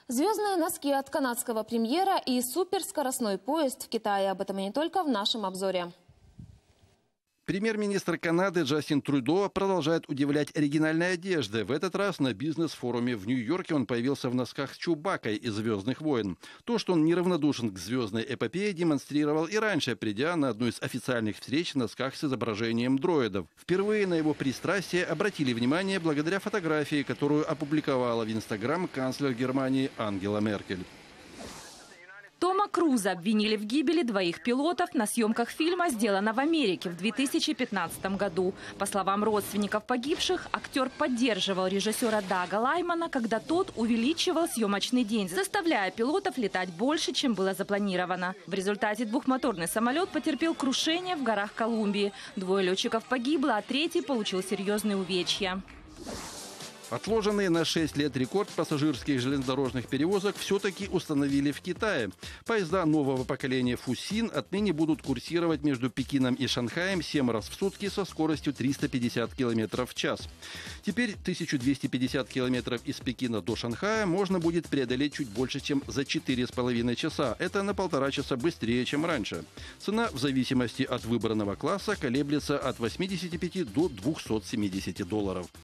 Звездные носки от канадского премьера и суперскоростной поезд в Китае. Об этом и не только в нашем обзоре. Премьер-министр Канады Джастин Трюдо продолжает удивлять оригинальной одеждой. В этот раз на бизнес-форуме в Нью-Йорке он появился в носках с Чубакой из «Звездных войн». То, что он неравнодушен к звездной эпопее, демонстрировал и раньше, придя на одну из официальных встреч в носках с изображением дроидов. Впервые на его пристрастие обратили внимание благодаря фотографии, которую опубликовала в Инстаграм канцлер Германии Ангела Меркель. Тома Круза обвинили в гибели двоих пилотов на съемках фильма «Сделано в Америке» в 2015 году. По словам родственников погибших, актер поддерживал режиссера Дага Лаймана, когда тот увеличивал съемочный день, заставляя пилотов летать больше, чем было запланировано. В результате двухмоторный самолет потерпел крушение в горах Колумбии. 2 летчиков погибло, а 3 получил серьезные увечья. Отложенный на 6 лет рекорд пассажирских железнодорожных перевозок все-таки установили в Китае. Поезда нового поколения «Фусин» отныне будут курсировать между Пекином и Шанхаем 7 раз в сутки со скоростью 350 км в час. Теперь 1250 км из Пекина до Шанхая можно будет преодолеть чуть больше, чем за 4,5 часа. Это на 1,5 часа быстрее, чем раньше. Цена в зависимости от выбранного класса колеблется от $85 до $270.